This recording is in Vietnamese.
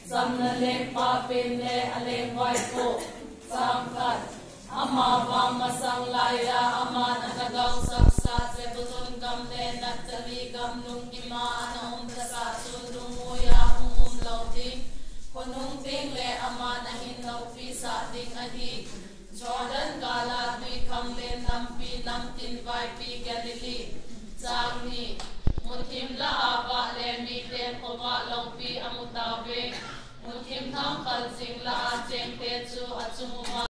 samna le pa pin le ale vai ko samkat ama wa masang laya ama natagaw saksa se buzon gam le natali gam nung ima anong tasa sundung muya lauti konung ting le ama nahin laupi sa ding ahi Jordan gala tui kham le nampi namtin vai pi Galilee Changni muthim la ava le mi te kowa laupi amutawe muthim tham kal sing la cheng te chu achuma